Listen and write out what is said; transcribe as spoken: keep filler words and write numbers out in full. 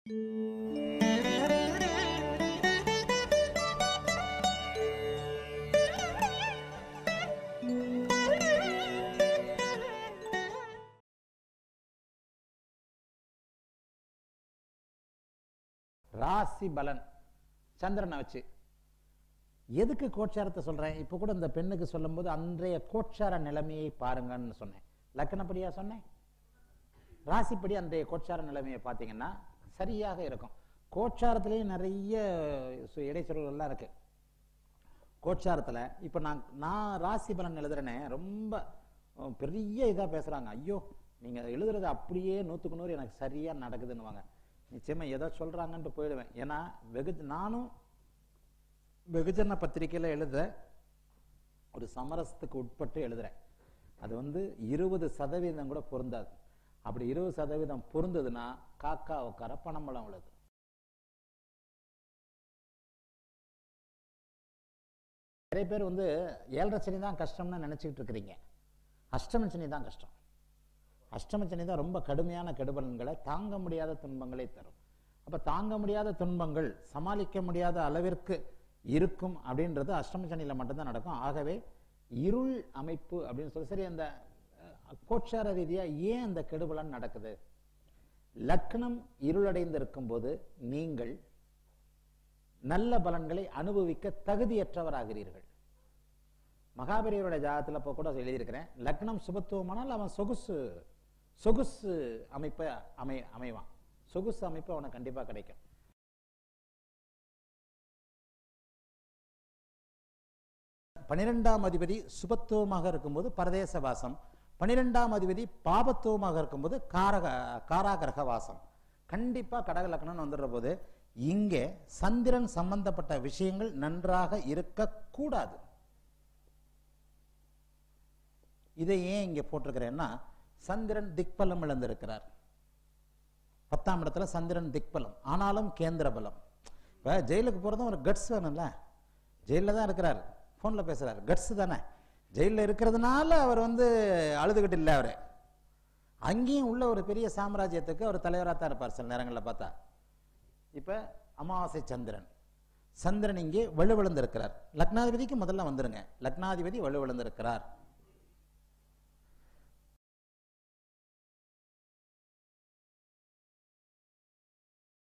ராசி பலன் சந்திரனை வச்சு எதுக்கு கோட்சாரத்தை சொல்றேன்? இப்ப கூட இந்த பெண்ணுக்கு சொல்லும் போது அன்றைய கோட்சார நிலைமையை பாருங்கன்னு சொன்னேன். லக்னப்படியா சொன்னேன்? ராசிப்படி அன்றைய கோட்சார நிலைமையை பார்த்தீங்கன்னா சரியாக இருக்கும். கோட்சாரத்திலேயே நிறைய இடைச்சொல்கள்லாம் இருக்கு. கோட்சாரத்துல இப்ப நான் நான் ராசி பலன் எழுதுறேனே, ரொம்ப பெரிய இதா பேசுறாங்க. ஐயோ நீங்க எழுதுறது அப்படியே நூத்துக்கு நூறு எனக்கு சரியா நடக்குதுன்னு. நிச்சயமா ஏதோ சொல்றாங்கன்ட்டு போயிடுவேன். ஏன்னா வெகு நானும் வெகுஜன பத்திரிகையில எழுத ஒரு சமரசத்துக்கு உட்பட்டு எழுதுறேன். அது வந்து இருபது சதவீதம் கூட பொருந்தாது. அப்படி இருபது சதவீதம் பொருந்ததுன்னா காக்கா உட்கார பணம்பழம் உள்ளது. நிறைய பேர் வந்து ஏழரை சனி தான் கஷ்டம்னு நினைச்சுக்கிட்டு இருக்கிறீங்க. அஷ்டம சனி தான் கஷ்டம். அஷ்டம சனி தான் ரொம்ப கடுமையான கெடுபலன்களை, தாங்க முடியாத துன்பங்களை தரும். அப்ப தாங்க முடியாத துன்பங்கள் சமாளிக்க முடியாத அளவிற்கு இருக்கும் அப்படின்றது அஷ்டம சனியில மட்டும்தான் நடக்கும். ஆகவே இருள் அமைப்பு அப்படின்னு சொல்லி சரி, அந்த கோட்சார ரீதியா ஏன் அந்த கெடுபலன் நடக்குது? லக்னம் இருளடைந்து இருக்கும் போது நீங்கள் நல்ல பலன்களை அனுபவிக்க தகுதியற்றவராகிறீர்கள். மகாபெரியவருடைய ஜாதகத்துல இப்ப கூட எழுதியிருக்கிறேன், லக்னம் சுபத்துவமானால் அவன் சொகுசு சொகுசு அமைப்பை அமை அமைவான் சொகுசு அமைப்பு அவனுக்கு கண்டிப்பா கிடைக்கும். பனிரெண்டாம் அதிபதி சுபத்துவமாக இருக்கும்போது பரதேச வாசம், பனிரெண்டாம் அதிபதி பாபத்துவமாக இருக்கும்போது காரக காராகிரக வாசம். கண்டிப்பா கடக லக்னம் வந்துடுற போது இங்கே சந்திரன் சம்பந்தப்பட்ட விஷயங்கள் நன்றாக இருக்க கூடாது. இதை ஏன் இங்க போட்டிருக்கிறேன்னா, சந்திரன் திக்பலம் இழந்திருக்கிறார். பத்தாம் இடத்துல சந்திரன் திக்பலம், ஆனாலும் கேந்திர பலம். இப்ப ஜெயிலுக்கு போறதும் ஒரு கட்ஸ் வேணும்ல. ஜெயில தான் இருக்கிறார், போன்ல பேசுறாரு, கட்ஸ் தானே. ஜெயில இருக்கிறதுனால அவர் வந்து அழுதுகிட்டு இல்லை. அவரு அங்கேயும் உள்ள ஒரு பெரிய சாம்ராஜ்யத்துக்கு அவர் தலைவராக தான் இருப்பார் சில நேரங்களில் பார்த்தா. இப்ப அமாவாசை சந்திரன், சந்திரன் இங்கே வலுவிழந்திருக்கிறார். லக்னாதிபதிக்கு முதல்ல வந்துருங்க, லக்னாதிபதி வலுவிழந்திருக்கிறார்.